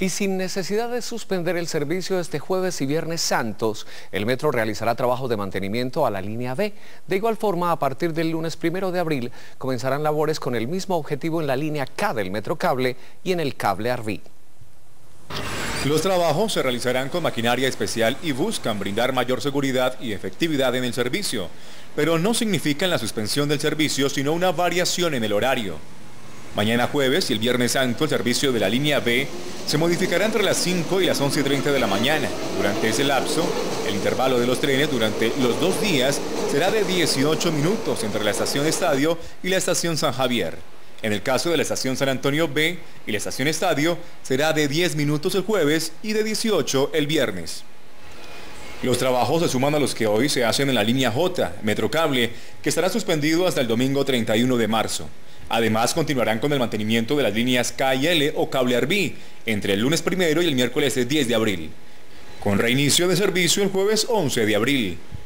Y sin necesidad de suspender el servicio este jueves y viernes santos, el metro realizará trabajos de mantenimiento a la línea B. De igual forma, a partir del lunes 1 de abril, comenzarán labores con el mismo objetivo en la línea K del Metro Cable y en el cable Arví. Los trabajos se realizarán con maquinaria especial y buscan brindar mayor seguridad y efectividad en el servicio, pero no significan la suspensión del servicio, sino una variación en el horario. Mañana jueves y el viernes santo el servicio de la línea B se modificará entre las 5 y las 11:30 de la mañana. Durante ese lapso, el intervalo de los trenes durante los 2 días será de 18 minutos entre la estación Estadio y la estación San Javier. En el caso de la estación San Antonio B y la estación Estadio, será de 10 minutos el jueves y de 18 el viernes. Los trabajos se suman a los que hoy se hacen en la línea J, Metrocable, que estará suspendido hasta el domingo 31 de marzo. Además, continuarán con el mantenimiento de las líneas K y L o cable Arví entre el lunes 1 y el miércoles 10 de abril, con reinicio de servicio el jueves 11 de abril.